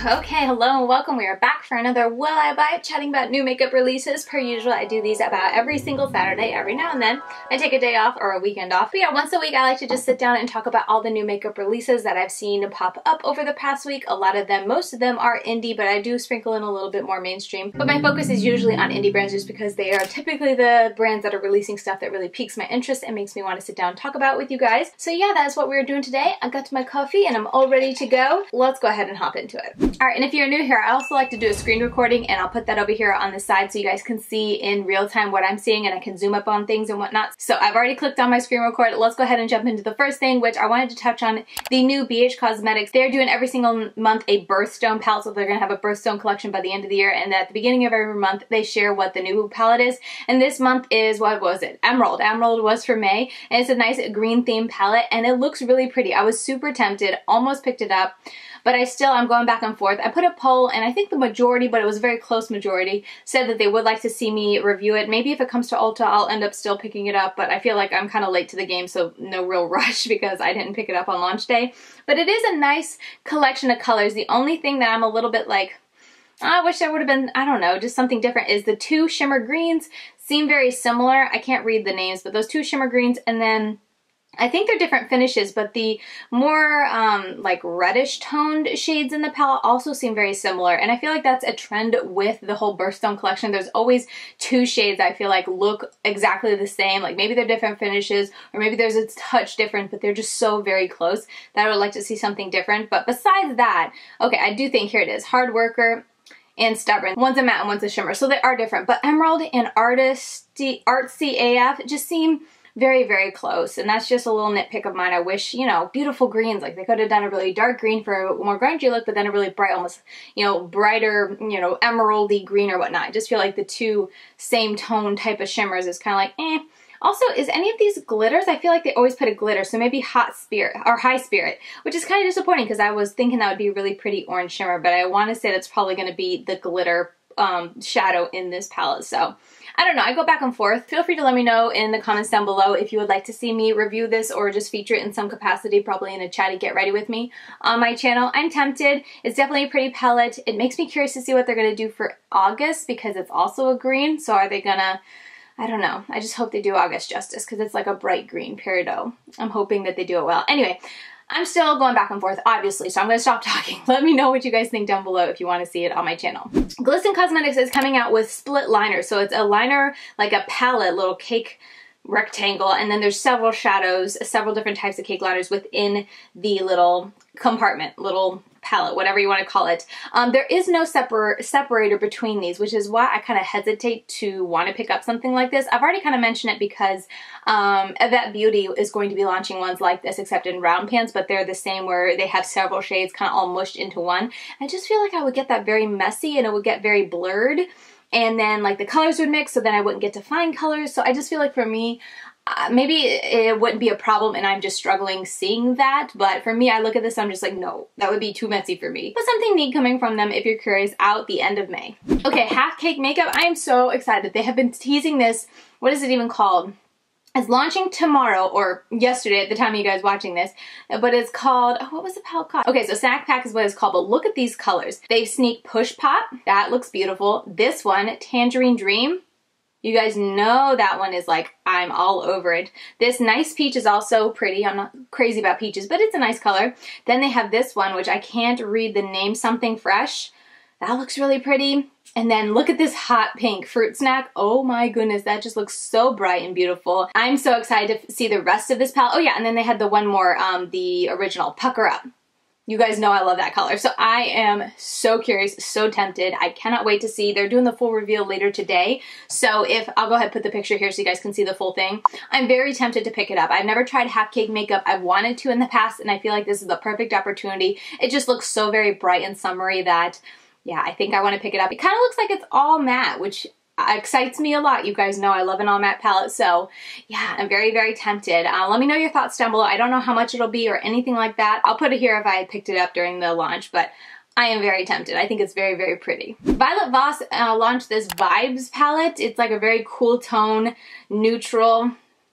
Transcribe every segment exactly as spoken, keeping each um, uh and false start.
Okay, hello and welcome. We are back for another Will I Buy It, chatting about new makeup releases. Per usual, I do these about every single Saturday. Every now and then, I take a day off or a weekend off. But yeah, once a week, I like to just sit down and talk about all the new makeup releases that I've seen pop up over the past week. A lot of them, most of them are indie, but I do sprinkle in a little bit more mainstream. But my focus is usually on indie brands just because they are typically the brands that are releasing stuff that really piques my interest and makes me want to sit down and talk about it with you guys. So yeah, that's what we're doing today. I got my coffee and I'm all ready to go. Let's go ahead and hop into it. Alright, and if you're new here, I also like to do a screen recording, and I'll put that over here on the side so you guys can see in real time what I'm seeing and I can zoom up on things and whatnot. So I've already clicked on my screen record. Let's go ahead and jump into the first thing, which I wanted to touch on the new B H Cosmetics. They're doing every single month a birthstone palette, so they're going to have a birthstone collection by the end of the year, and at the beginning of every month they share what the new palette is. And this month is, what was it? Emerald. Emerald was for May, and it's a nice green themed palette, and it looks really pretty. I was super tempted, almost picked it up, but I still, I'm going back and forth. I put a poll, and I think the majority, but it was a very close majority, said that they would like to see me review it. Maybe if it comes to Ulta, I'll end up still picking it up, but I feel like I'm kind of late to the game, so no real rush because I didn't pick it up on launch day. But it is a nice collection of colors. The only thing that I'm a little bit like, I wish there would have been, I don't know, just something different, is the two shimmer greens seem very similar. I can't read the names, but those two shimmer greens, and then I think they're different finishes, but the more um, like reddish toned shades in the palette also seem very similar. And I feel like that's a trend with the whole Birthstone collection. There's always two shades that I feel like look exactly the same. Like maybe they're different finishes, or maybe there's a touch different, but they're just so very close that I would like to see something different. But besides that, okay, I do think, here it is, Hard Worker and Stubborn. One's a matte and one's a shimmer, so they are different. But Emerald and Artisty, Artsy A F just seem very, very close, and that's just a little nitpick of mine. I wish, you know, beautiful greens, like they could have done a really dark green for a more grungy look, but then a really bright, almost, you know, brighter, you know, emeraldy green or whatnot. I just feel like the two same tone type of shimmers is kind of like, eh. Also, is any of these glitters? I feel like they always put a glitter, so maybe Hot Spirit or High Spirit, which is kind of disappointing because I was thinking that would be a really pretty orange shimmer, but I want to say that's probably going to be the glitter um, shadow in this palette, so I don't know, I go back and forth. Feel free to let me know in the comments down below if you would like to see me review this or just feature it in some capacity, probably in a chatty get ready with me on my channel. I'm tempted. It's definitely a pretty palette. It makes me curious to see what they're going to do for August because it's also a green, so are they gonna, I don't know. I just hope they do August justice because it's like a bright green peridot. I'm hoping that they do it well. Anyway, I'm still going back and forth, obviously, so I'm going to stop talking. Let me know what you guys think down below if you want to see it on my channel. Glisten Cosmetics is coming out with split liners. So it's a liner, like a palette, little cake rectangle, and then there's several shadows, several different types of cake liners within the little compartment, little palette, whatever you want to call it. Um, there is no separ separator between these, which is why I kind of hesitate to want to pick up something like this. I've already kind of mentioned it because um, Yvette Beauty is going to be launching ones like this, except in round pans, but they're the same where they have several shades kind of all mushed into one. I just feel like I would get that very messy and it would get very blurred, and then like the colors would mix, so then I wouldn't get to find colors. So I just feel like for me, Uh, maybe it wouldn't be a problem and I'm just struggling seeing that, but for me, I look at this, I'm just like, no, that would be too messy for me. But something neat coming from them, if you're curious, out the end of May. Okay, Half Cake Makeup, I am so excited. They have been teasing this, what is it even called? It's launching tomorrow, or yesterday at the time of you guys watching this, but it's called, oh, what was the palette called? Okay, so Snack Pack is what it's called, but look at these colors. They've Sneak Push Pop, that looks beautiful. This one, Tangerine Dream, you guys know that one is like, I'm all over it. This Nice Peach is also pretty. I'm not crazy about peaches, but it's a nice color. Then they have this one, which I can't read the name, Something Fresh. That looks really pretty. And then look at this Hot Pink Fruit Snack. Oh my goodness, that just looks so bright and beautiful. I'm so excited to see the rest of this palette. Oh yeah, and then they had the one more, um, the original Pucker Up. You guys know I love that color. So I am so curious, so tempted. I cannot wait to see. They're doing the full reveal later today. So if, I'll go ahead and put the picture here so you guys can see the full thing. I'm very tempted to pick it up. I've never tried Half Cake Makeup. I've wanted to in the past, and I feel like this is the perfect opportunity. It just looks so very bright and summery that, yeah, I think I want to pick it up. It kind of looks like it's all matte, which excites me a lot. You guys know I love an all matte palette, so yeah, I'm very, very tempted. Uh, let me know your thoughts down below. I don't know how much it'll be or anything like that. I'll put it here if I had picked it up during the launch, but I am very tempted. I think it's very, very pretty. Violet Voss uh, launched this Vibes palette. It's like a very cool tone, neutral.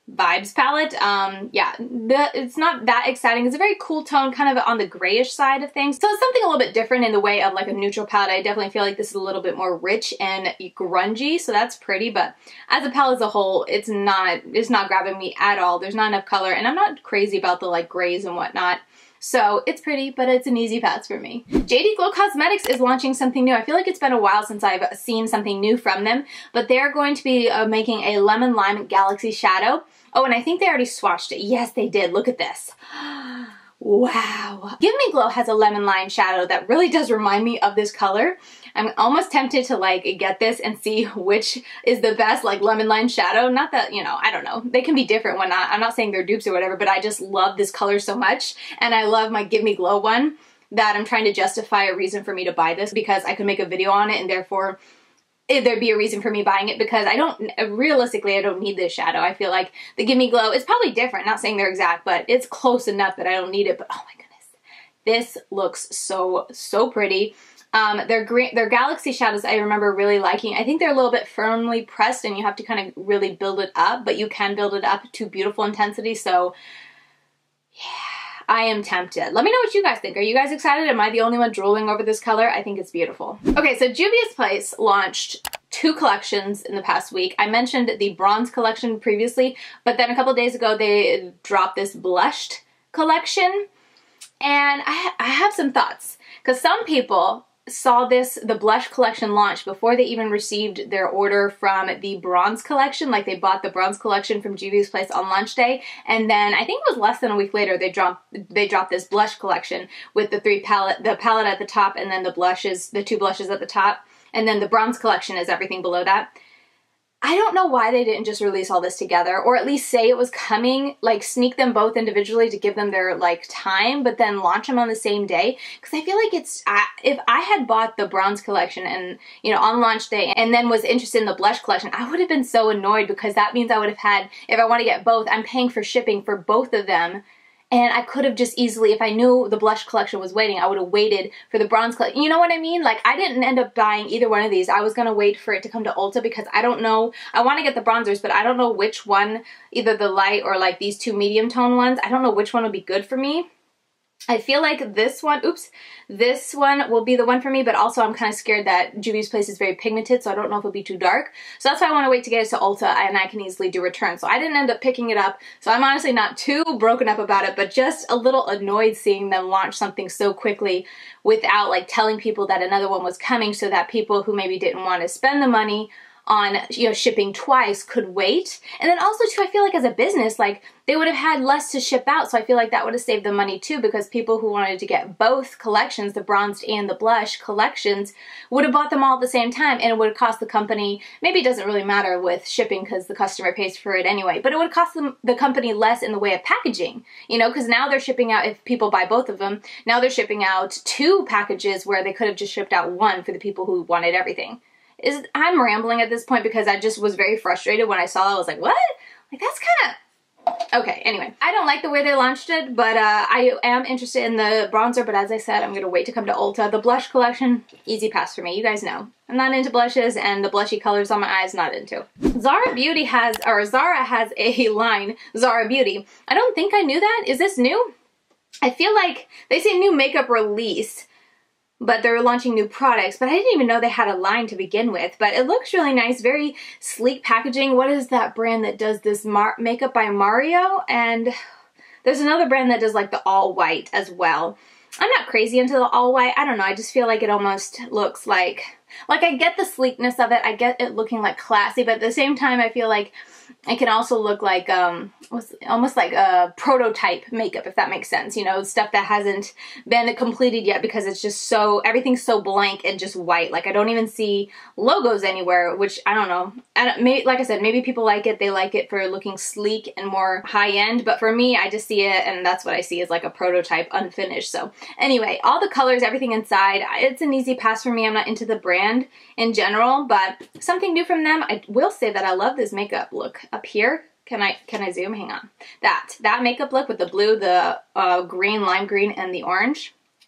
Vibes palette. Um, yeah, the, it's not that exciting. It's a very cool tone, kind of on the grayish side of things. So it's something a little bit different in the way of like a neutral palette. I definitely feel like this is a little bit more rich and grungy, so that's pretty. But as a palette as a whole, it's not, it's not grabbing me at all. There's not enough color, and I'm not crazy about the like grays and whatnot. So it's pretty, but it's an easy pass for me. J D Glow Cosmetics is launching something new. I feel like it's been a while since I've seen something new from them, but they're going to be uh, making a Lemon Lime Galaxy Shadow. Oh, and I think they already swatched it. Yes, they did. Look at this. Wow. Give Me Glow has a lemon lime shadow that really does remind me of this color. I'm almost tempted to like get this and see which is the best like lemon lime shadow. Not that, you know, I don't know. They can be different when not, I'm not saying they're dupes or whatever, but I just love this color so much. And I love my Give Me Glow one that I'm trying to justify a reason for me to buy this because I could make a video on it and therefore there'd be a reason for me buying it because I don't, realistically, I don't need this shadow. I feel like the Give Me Glow is probably different, not saying they're exact, but it's close enough that I don't need it. But oh my goodness, this looks so, so pretty. Um, their green, their Galaxy shadows I remember really liking. I think they're a little bit firmly pressed and you have to kind of really build it up, but you can build it up to beautiful intensity. So yeah. I am tempted. Let me know what you guys think. Are you guys excited? Am I the only one drooling over this color? I think it's beautiful. Okay, so Juvia's Place launched two collections in the past week. I mentioned the bronze collection previously, but then a couple days ago they dropped this blushed collection. And I, I have some thoughts. Because some people saw this, the blush collection launch before they even received their order from the bronze collection. Like they bought the bronze collection from Juvia's Place on launch day, and then I think it was less than a week later they dropped they dropped this blush collection with the three palette, the palette at the top, and then the blushes, the two blushes at the top, and then the bronze collection is everything below that. I don't know why they didn't just release all this together, or at least say it was coming, like sneak them both individually to give them their like time, but then launch them on the same day. Because I feel like it's, I, if I had bought the bronze collection and, you know, on launch day and then was interested in the blush collection, I would have been so annoyed because that means I would have had, if I want to get both, I'm paying for shipping for both of them. And I could have just easily, if I knew the blush collection was waiting, I would have waited for the bronze collection. You know what I mean? Like, I didn't end up buying either one of these. I was going to wait for it to come to Ulta because I don't know. I want to get the bronzers, but I don't know which one, either the light or like these two medium tone ones. I don't know which one would be good for me. I feel like this one, oops, this one will be the one for me, but also I'm kind of scared that Juvia's Place is very pigmented, so I don't know if it'll be too dark. So that's why I want to wait to get it to Ulta, and I can easily do returns. So I didn't end up picking it up, so I'm honestly not too broken up about it, but just a little annoyed seeing them launch something so quickly without like telling people that another one was coming, so that people who maybe didn't want to spend the money on, you know, shipping twice could wait. And then also too, I feel like as a business, like they would have had less to ship out, so I feel like that would have saved them money too, because people who wanted to get both collections, the bronzed and the blush collections, would have bought them all at the same time, and it would have cost the company, maybe it doesn't really matter with shipping because the customer pays for it anyway, but it would cost them, the company less in the way of packaging, you know, because now they're shipping out, if people buy both of them, now they're shipping out two packages where they could have just shipped out one for the people who wanted everything. Is I'm rambling at this point because I just was very frustrated when I saw it. I was like, what? Like, that's kind of... Okay, anyway. I don't like the way they launched it, but uh, I am interested in the bronzer, but as I said, I'm going to wait to come to Ulta. The blush collection, easy pass for me. You guys know. I'm not into blushes, and the blushy colors on my eyes, not into. Zara Beauty has, or Zara has a line, Zara Beauty. I don't think I knew that. Is this new? I feel like they say new makeup release, but they're launching new products, but I didn't even know they had a line to begin with. But it looks really nice, very sleek packaging. What is that brand that does this Mar makeup by Mario? And there's another brand that does like the all white as well. I'm not crazy into the all white. I don't know. I just feel like it almost looks like, like I get the sleekness of it. I get it looking like classy, but at the same time, I feel like it can also look like, um, almost like a prototype makeup, if that makes sense. You know, stuff that hasn't been completed yet because it's just so, everything's so blank and just white. Like, I don't even see logos anywhere, which I don't know. I don't, maybe, like I said, maybe people like it. They like it for looking sleek and more high-end. But for me, I just see it, and that's what I see is like a prototype unfinished. So anyway, all the colors, everything inside, it's an easy pass for me. I'm not into the brand in general, but something new from them. I will say that I love this makeup look up here. Can I can I zoom? Hang on. That that makeup look with the blue, the uh, green, lime green, and the orange.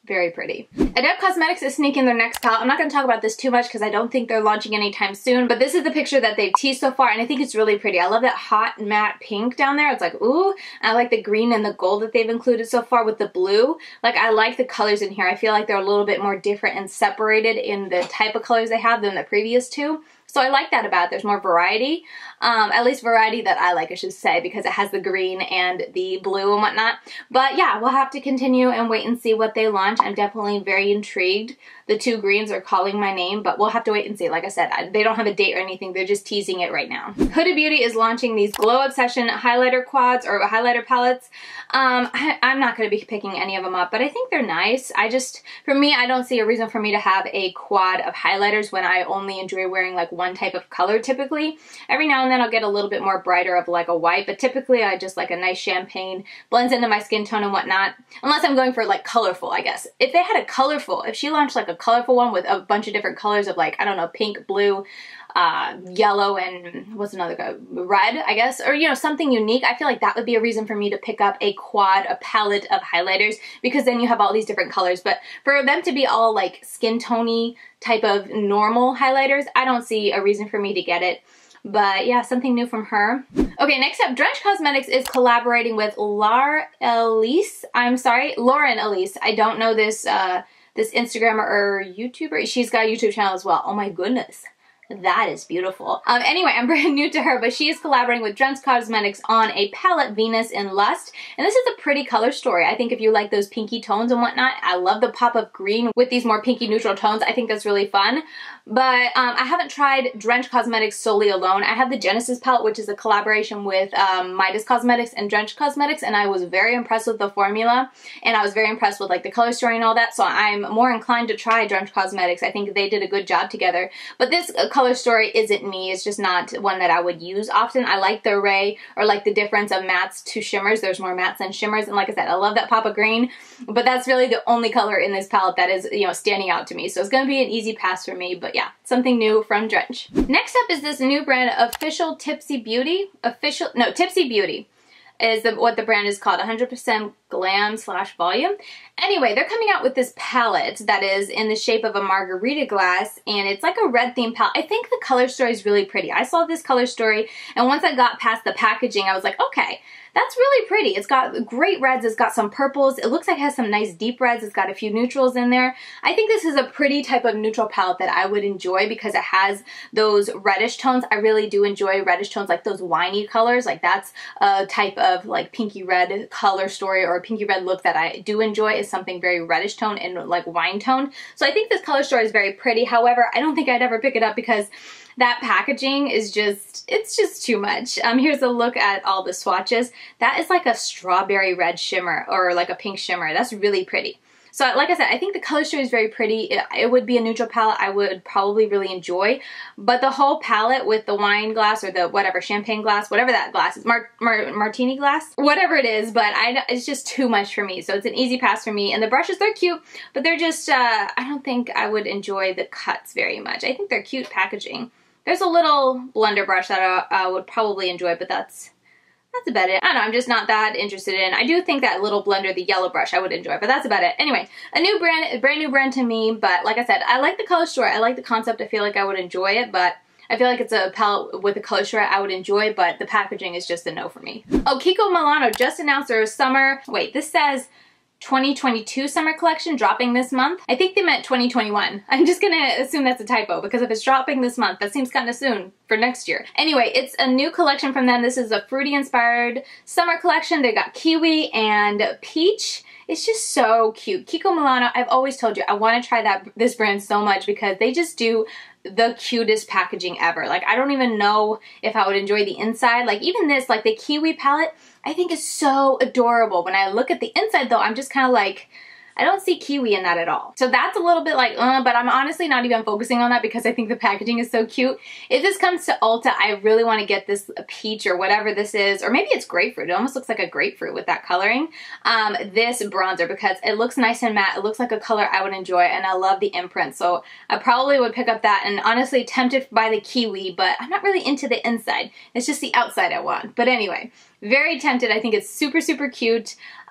Very pretty. Adept Cosmetics is sneaking their next palette. I'm not going to talk about this too much because I don't think they're launching anytime soon, but this is the picture that they've teased so far, and I think it's really pretty. I love that hot matte pink down there. It's like, ooh. I like the green and the gold that they've included so far with the blue. Like, I like the colors in here. I feel like they're a little bit more different and separated in the type of colors they have than the previous two. So I like that about it. There's more variety, um, at least variety that I like, I should say, because it has the green and the blue and whatnot. But yeah, we'll have to continue and wait and see what they launch. I'm definitely very intrigued. The two greens are calling my name, but we'll have to wait and see. Like I said, I, they don't have a date or anything. They're just teasing it right now. Huda Beauty is launching these Glow Obsession highlighter quads or highlighter palettes. Um, I, I'm not going to be picking any of them up, but I think they're nice. I just, for me, I don't see a reason for me to have a quad of highlighters when I only enjoy wearing like one type of color typically. Every now and then I'll get a little bit more brighter of like a white, but typically I just like a nice champagne, blends into my skin tone and whatnot. Unless I'm going for like colorful, I guess. If they had a colorful, if she launched like a colorful one with a bunch of different colors of like, I don't know, pink, blue, uh, yellow, and what's another guy? Red, I guess, or you know, something unique, I feel like that would be a reason for me to pick up a quad, a palette of highlighters, because then you have all these different colors. But for them to be all like skin tone-y type of normal highlighters, I don't see a reason for me to get it. But yeah, something new from her. Okay, next up, Drench Cosmetics is collaborating with Lar Elise. I'm sorry, Lauren Elise. I don't know this uh, this Instagrammer or YouTuber. She's got a YouTube channel as well. Oh my goodness. That is beautiful. Um, anyway, I'm brand new to her, but she is collaborating with Drench Cosmetics on a palette, Venus in Lust. And this is a pretty color story. I think if you like those pinky tones and whatnot, I love the pop of green with these more pinky neutral tones. I think that's really fun. But um, I haven't tried Drench Cosmetics solely alone. I have the Genesis palette, which is a collaboration with um, Midas Cosmetics and Drench Cosmetics, and I was very impressed with the formula, and I was very impressed with like the color story and all that, so I'm more inclined to try Drench Cosmetics. I think they did a good job together. But this uh, color story isn't me. It's just not one that I would use often. I like the array, or like the difference of mattes to shimmers. There's more mattes than shimmers, and like I said, I love that pop of green, but that's really the only color in this palette that is, you know, standing out to me. So it's going to be an easy pass for me, but yeah, something new from Drench. Next up is this new brand, Official Tipsy Beauty. Official, no, Tipsy Beauty is the, what the brand is called, one hundred percent glam slash volume. Anyway, they're coming out with this palette that is in the shape of a margarita glass, and it's like a red theme palette. I think the color story is really pretty. I saw this color story, and once I got past the packaging, I was like, okay, that's really pretty. It's got great reds, it's got some purples, it looks like it has some nice deep reds, it's got a few neutrals in there. I think this is a pretty type of neutral palette that I would enjoy because it has those reddish tones. I really do enjoy reddish tones, like those winey colors. Like that's a type of like pinky red color story or a pinky red look that I do enjoy, is something very reddish tone and like wine tone. So I think this color story is very pretty. However, I don't think I'd ever pick it up because that packaging is just, it's just too much. Um, here's a look at all the swatches. That is like a strawberry red shimmer or like a pink shimmer. That's really pretty. So like I said, I think the color story is very pretty. It, it would be a neutral palette I would probably really enjoy. But the whole palette with the wine glass or the whatever, champagne glass, whatever that glass is, mar mar martini glass, whatever it is, but I, it's just too much for me. So it's an easy pass for me. And the brushes, they're cute, but they're just, uh, I don't think I would enjoy the cuts very much. I think they're cute packaging. There's a little blender brush that I, I would probably enjoy, but that's that's about it. I don't know, I'm just not that interested in. I do think that little blender, the yellow brush, I would enjoy, but that's about it. Anyway, a new brand, a brand new brand to me, but like I said, I like the color story. I like the concept. I feel like I would enjoy it, but I feel like it's a palette with a color story I would enjoy, but the packaging is just a no for me. Oh, Kiko Milano just announced their summer, wait, this says twenty twenty-two summer collection dropping this month. I think they meant twenty twenty-one. I'm just gonna assume that's a typo because if it's dropping this month, that seems kind of soon for next year. Anyway, it's a new collection from them. This is a fruity inspired summer collection. They got kiwi and peach. It's just so cute. Kiko Milano, I've always told you, I want to try that this brand so much because they just do the cutest packaging ever. Like, I don't even know if I would enjoy the inside. Like, even this, like the kiwi palette, I think is so adorable. When I look at the inside though, I'm just kind of like, I don't see kiwi in that at all. So that's a little bit like, uh, but I'm honestly not even focusing on that because I think the packaging is so cute. If this comes to Ulta, I really want to get this peach or whatever this is, or maybe it's grapefruit. It almost looks like a grapefruit with that coloring. Um, this bronzer because it looks nice and matte. It looks like a color I would enjoy, and I love the imprint. So I probably would pick up that, and honestly tempted by the kiwi, but I'm not really into the inside. It's just the outside I want. But anyway, very tempted. I think it's super, super cute.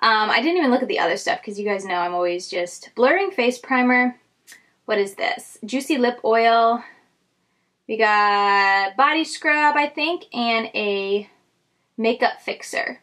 Um, I didn't even look at the other stuff because you guys know I'm always just blurring face primer. What is this? Juicy lip oil. We got body scrub, I think, and a makeup fixer.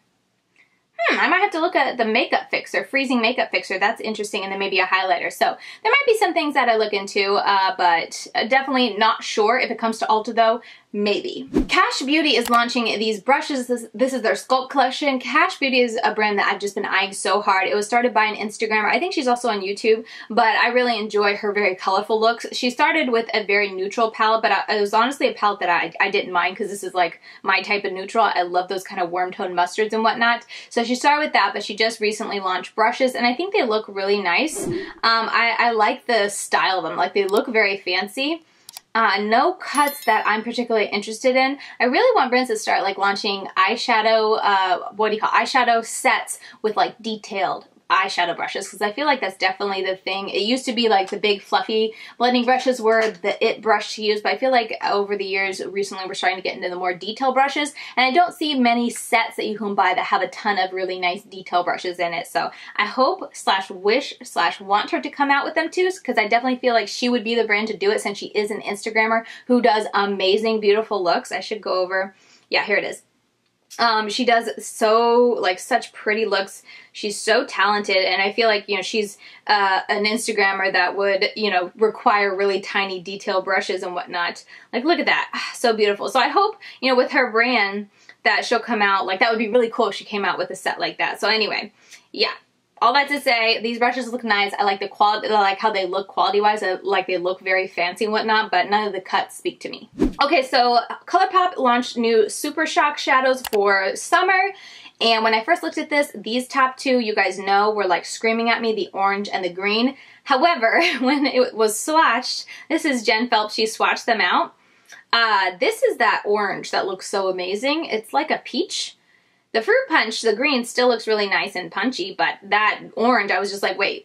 Hmm, I might have to look at the makeup fixer, freezing makeup fixer. That's interesting, and then maybe a highlighter. So there might be some things that I look into, uh, but definitely not sure. If it comes to Ulta though, maybe. Cash Beauty is launching these brushes. This, this is their Sculpt collection. Cash Beauty is a brand that I've just been eyeing so hard. It was started by an Instagrammer. I think she's also on YouTube, but I really enjoy her very colorful looks. She started with a very neutral palette, but I, it was honestly a palette that I, I didn't mind because this is like my type of neutral. I love those kind of warm tone mustards and whatnot. So she started with that, but she just recently launched brushes, and I think they look really nice. Um, I, I like the style of them. Like, they look very fancy. Uh, no cuts that I'm particularly interested in. I really want brands to start like launching eyeshadow, uh, what do you call eyeshadow sets with like detailed eyeshadow brushes, because I feel like that's definitely the thing. It used to be like the big fluffy blending brushes were the it brush to use, but I feel like over the years recently we're starting to get into the more detail brushes, and I don't see many sets that you can buy that have a ton of really nice detail brushes in it. So I hope slash wish slash want her to come out with them too, because I definitely feel like she would be the brand to do it since she is an Instagrammer who does amazing, beautiful looks. I should go over, yeah, here it is. Um, she does so, like, such pretty looks. She's so talented, and I feel like, you know, she's uh, an Instagrammer that would, you know, require really tiny detail brushes and whatnot. Like, look at that. So beautiful. So I hope, you know, with her brand that she'll come out, like, that would be really cool if she came out with a set like that. So anyway, yeah. All that to say, these brushes look nice. I like the quality, I like how they look quality-wise. I like they look very fancy and whatnot, but none of the cuts speak to me. Okay, so ColourPop launched new Super Shock shadows for summer. And when I first looked at this, these top two, you guys know, were like screaming at me, the orange and the green. However, when it was swatched, this is Jen Phelps, she swatched them out. Uh, this is that orange that looks so amazing. It's like a peach. The Fruit Punch, the green, still looks really nice and punchy, but that orange, I was just like, wait,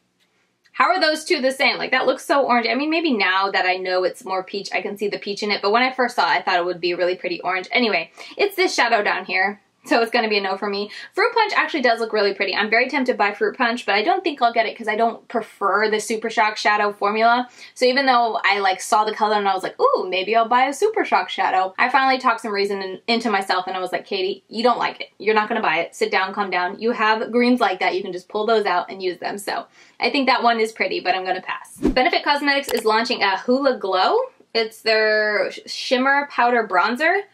how are those two the same? Like, that looks so orange. I mean, maybe now that I know it's more peach, I can see the peach in it, but when I first saw it, I thought it would be really pretty orange. Anyway, it's this shadow down here. So it's going to be a no for me. Fruit Punch actually does look really pretty. I'm very tempted by Fruit Punch, but I don't think I'll get it because I don't prefer the Super Shock shadow formula. So even though I like saw the color and I was like, ooh, maybe I'll buy a Super Shock shadow, I finally talked some reason in, into myself and I was like, Katie, you don't like it. You're not going to buy it. Sit down, calm down. You have greens like that. You can just pull those out and use them. So I think that one is pretty, but I'm going to pass. Benefit Cosmetics is launching a Hoola Glow. It's their shimmer powder bronzer.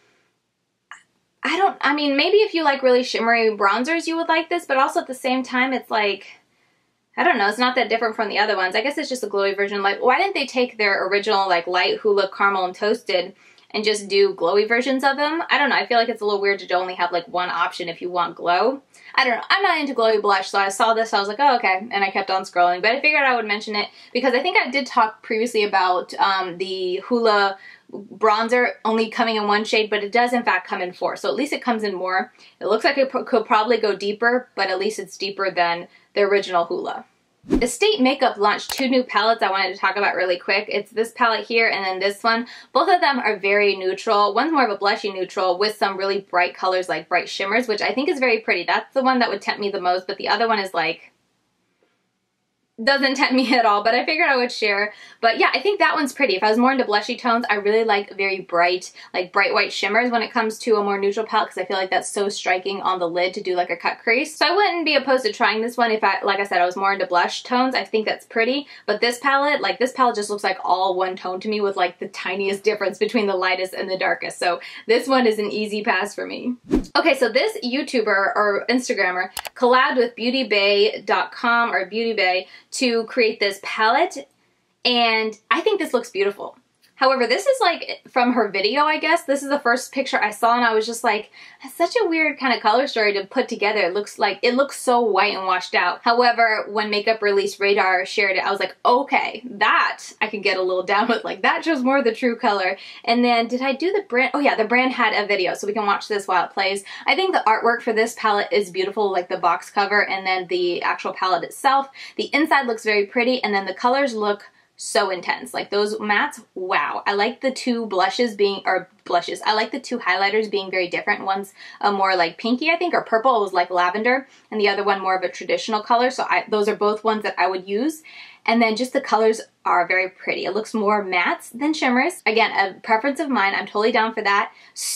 I don't, I mean, maybe if you like really shimmery bronzers, you would like this, but also at the same time, it's like, I don't know, it's not that different from the other ones. I guess it's just a glowy version. Like, why didn't they take their original, like, light Hoola Caramel and Toasted and just do glowy versions of them? I don't know, I feel like it's a little weird to only have, like, one option if you want glow. I don't know, I'm not into glowy blush, so I saw this, I was like, oh, okay, and I kept on scrolling, but I figured I would mention it because I think I did talk previously about um, the Hoola bronzer only coming in one shade, but it does in fact come in four, so at least it comes in more. It looks like it could probably go deeper, but at least it's deeper than the original Hoola. Estate Makeup launched two new palettes I wanted to talk about really quick. It's this palette here and then this one. Both of them are very neutral. One's more of a blushy neutral with some really bright colors like bright shimmers, which I think is very pretty. That's the one that would tempt me the most, but the other one is like, doesn't tempt me at all, but I figured I would share. But yeah, I think that one's pretty. If I was more into blushy tones, I really like very bright, like bright white shimmers when it comes to a more neutral palette because I feel like that's so striking on the lid to do like a cut crease. So I wouldn't be opposed to trying this one if I, like I said, I was more into blush tones. I think that's pretty. But this palette, like this palette just looks like all one tone to me with like the tiniest difference between the lightest and the darkest. So this one is an easy pass for me. Okay, so this YouTuber or Instagrammer collabed with beauty bay dot com or Beauty Bay to create this palette, and I think this looks beautiful. However, this is like from her video, I guess. This is the first picture I saw and I was just like, it's such a weird kind of color story to put together. It looks like, it looks so white and washed out. However, when Makeup Release Radar shared it, I was like, okay, that I can get a little down with. Like, that shows more of the true color. And then, did I do the brand? Oh yeah, the brand had a video, so we can watch this while it plays. I think the artwork for this palette is beautiful, like the box cover and then the actual palette itself. The inside looks very pretty, and then the colors look so intense. Like those mattes, wow. I like the two blushes being, or blushes, I like the two highlighters being very different. One's a more like pinky, I think, or purple, it was like lavender, and the other one more of a traditional color. So I, those are both ones that I would use. And then just the colors are very pretty. It looks more mattes than shimmers. Again, a preference of mine. I'm totally down for that.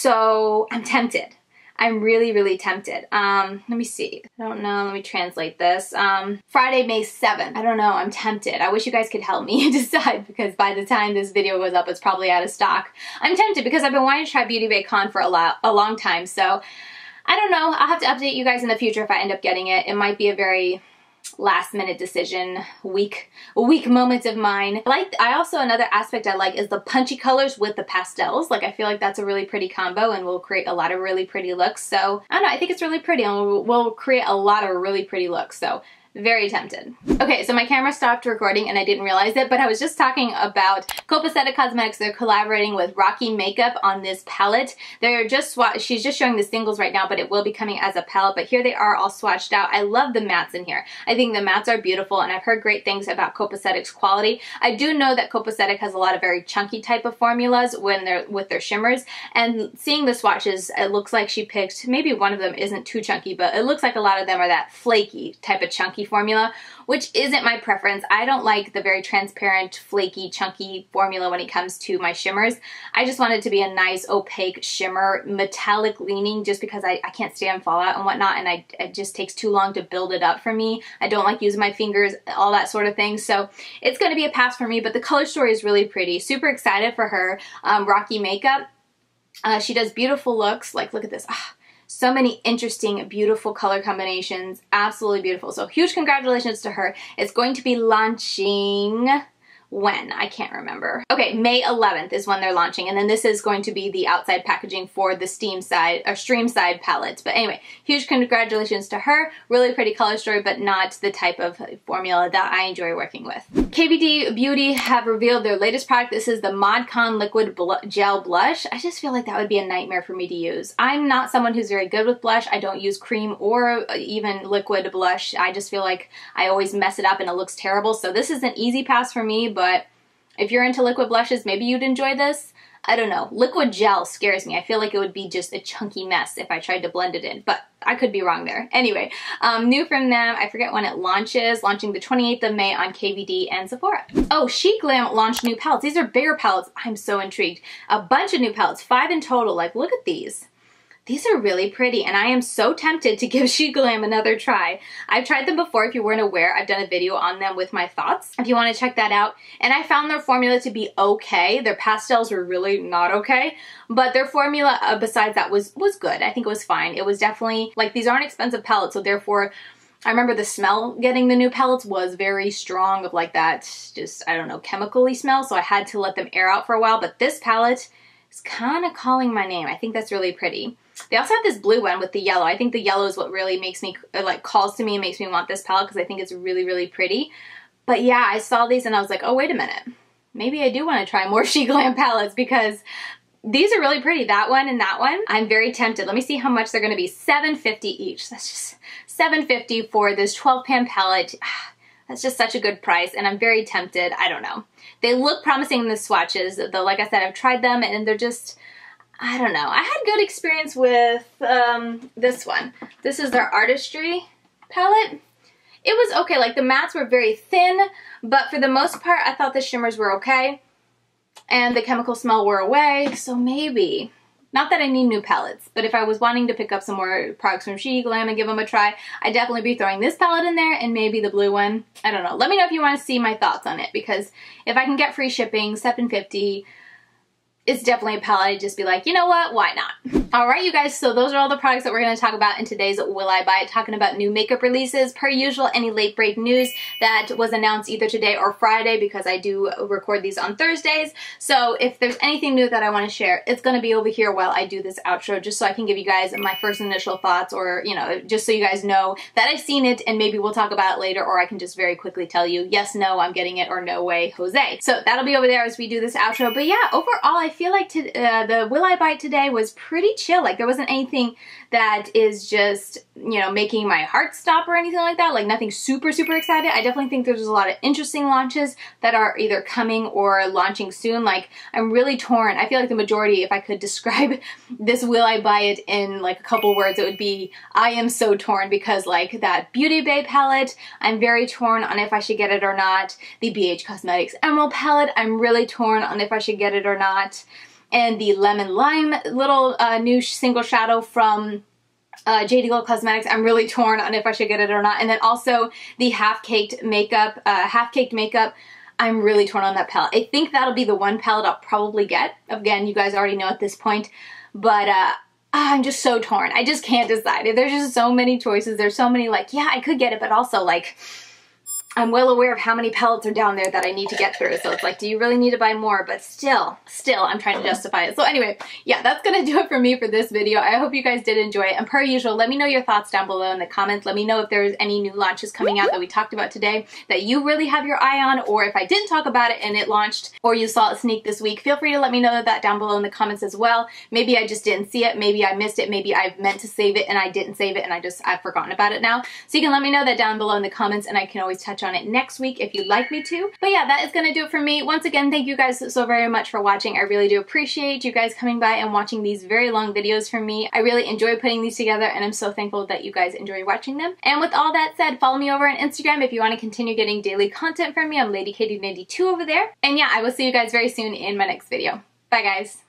So I'm tempted. I'm really, really tempted. Um, let me see. I don't know. Let me translate this. Um, Friday, May seventh. I don't know. I'm tempted. I wish you guys could help me decide, because by the time this video goes up, it's probably out of stock. I'm tempted because I've been wanting to try Beauty Bay Con for a, lot, a long time. So I don't know. I'll have to update you guys in the future if I end up getting it. It might be a very last minute decision, weak, weak moments of mine. I like, I also, another aspect I like is the punchy colors with the pastels. Like I feel like that's a really pretty combo and will create a lot of really pretty looks. So I don't know, I think it's really pretty and will will create a lot of really pretty looks. So very tempted. Okay, so my camera stopped recording and I didn't realize it, but I was just talking about Copacetic Cosmetics. They're collaborating with Rocky Makeup on this palette. They're just swatch, she's just showing the singles right now, but it will be coming as a palette, but here they are all swatched out. I love the mattes in here. I think the mattes are beautiful and I've heard great things about Copacetic's quality. I do know that Copacetic has a lot of very chunky type of formulas when they're with their shimmers, and seeing the swatches, it looks like she picked, maybe one of them isn't too chunky, but it looks like a lot of them are that flaky type of chunky formula, which isn't my preference. I don't like the very transparent, flaky, chunky formula when it comes to my shimmers. I just want it to be a nice, opaque shimmer, metallic leaning, just because I, I can't stand fallout and whatnot, and I, it just takes too long to build it up for me. I don't like using my fingers, all that sort of thing. So it's going to be a pass for me, but the color story is really pretty. Super excited for her. Um, Rocky Makeup. Uh, she does beautiful looks. Like, look at this. Ah. So many interesting, beautiful color combinations. Absolutely beautiful. So huge congratulations to her. It's going to be launching when? I can't remember. Okay, May eleventh is when they're launching, and then this is going to be the outside packaging for the Steam side, or Stream side palettes. But anyway, huge congratulations to her. Really pretty color story, but not the type of formula that I enjoy working with. K V D Beauty have revealed their latest product. This is the Mod Con Liquid Bl Gel Blush. I just feel like that would be a nightmare for me to use. I'm not someone who's very good with blush. I don't use cream or even liquid blush. I just feel like I always mess it up and it looks terrible. So this is an easy pass for me, but if you're into liquid blushes, maybe you'd enjoy this. I don't know. Liquid gel scares me. I feel like it would be just a chunky mess if I tried to blend it in, but I could be wrong there. Anyway, um, new from them, I forget when it launches, launching the twenty-eighth of May on K V D and Sephora. Oh, Chic Glam launched new palettes. These are bigger palettes. I'm so intrigued. A bunch of new palettes, five in total. Like, look at these. These are really pretty, and I am so tempted to give Chic Glam another try. I've tried them before. If you weren't aware, I've done a video on them with my thoughts, if you want to check that out. And I found their formula to be okay. Their pastels were really not okay, but their formula uh, besides that was, was good. I think it was fine. It was definitely, like, these aren't expensive palettes, so therefore, I remember the smell getting the new palettes was very strong, of like that, just, I don't know, chemically smell, so I had to let them air out for a while. But this palette is kind of calling my name. I think that's really pretty. They also have this blue one with the yellow. I think the yellow is what really makes me, like, calls to me and makes me want this palette, because I think it's really, really pretty. But yeah, I saw these and I was like, oh, wait a minute. Maybe I do want to try more Chic Glam palettes, because these are really pretty. That one and that one. I'm very tempted. Let me see how much they're going to be. seven fifty each. That's just seven fifty for this twelve pan palette. That's just such a good price, and I'm very tempted. I don't know. They look promising in the swatches, though. Like I said, I've tried them and they're just, I don't know. I had good experience with um, this one. This is their Artistry palette. It was okay. Like, the mattes were very thin, but for the most part, I thought the shimmers were okay. And the chemical smell wore away, so maybe. Not that I need new palettes, but if I was wanting to pick up some more products from Chic Glam and give them a try, I'd definitely be throwing this palette in there and maybe the blue one. I don't know. Let me know if you want to see my thoughts on it, because if I can get free shipping, seven fifty, it's definitely a palette I'd just be like, you know what, why not? Alright, you guys, so those are all the products that we're going to talk about in today's Will I Buy It, talking about new makeup releases. Per usual, any late break news that was announced either today or Friday, because I do record these on Thursdays. So if there's anything new that I want to share, it's going to be over here while I do this outro, just so I can give you guys my first initial thoughts, or, you know, just so you guys know that I've seen it and maybe we'll talk about it later, or I can just very quickly tell you, yes, no, I'm getting it, or no way, Jose. So that'll be over there as we do this outro. But yeah, overall, I feel like to, uh, the Will I Buy It today was pretty chill. chill. Like there wasn't anything that is just, you know, making my heart stop or anything like that. Like nothing super, super excited. I definitely think there's a lot of interesting launches that are either coming or launching soon. Like I'm really torn. I feel like the majority, if I could describe this will I buy it in like a couple words, it would be I am so torn, because like that Beauty Bay palette, I'm very torn on if I should get it or not. The B H Cosmetics Emerald palette, I'm really torn on if I should get it or not. And the Lemon Lime little uh, new single shadow from uh, J D Glow Cosmetics, I'm really torn on if I should get it or not. And then also the Half Caked Makeup, uh, Half Caked Makeup, I'm really torn on that palette. I think that'll be the one palette I'll probably get. Again, you guys already know at this point, but uh, I'm just so torn. I just can't decide. There's just so many choices. There's so many like, yeah, I could get it, but also like, I'm well aware of how many palettes are down there that I need to get through. So it's like, do you really need to buy more? But still, still, I'm trying to justify it. So anyway, yeah, that's going to do it for me for this video. I hope you guys did enjoy it. And per usual, let me know your thoughts down below in the comments. Let me know if there's any new launches coming out that we talked about today that you really have your eye on, or if I didn't talk about it and it launched or you saw it sneak this week, feel free to let me know that down below in the comments as well. Maybe I just didn't see it. Maybe I missed it. Maybe I meant to save it and I didn't save it and I just, I've forgotten about it now. So you can let me know that down below in the comments, and I can always touch on it next week if you'd like me to. But yeah, that is going to do it for me. Once again, thank you guys so very much for watching. I really do appreciate you guys coming by and watching these very long videos from me. I really enjoy putting these together, and I'm so thankful that you guys enjoy watching them. And with all that said, follow me over on Instagram if you want to continue getting daily content from me. I'm Lady Katie ninety-two over there. And yeah, I will see you guys very soon in my next video. Bye guys.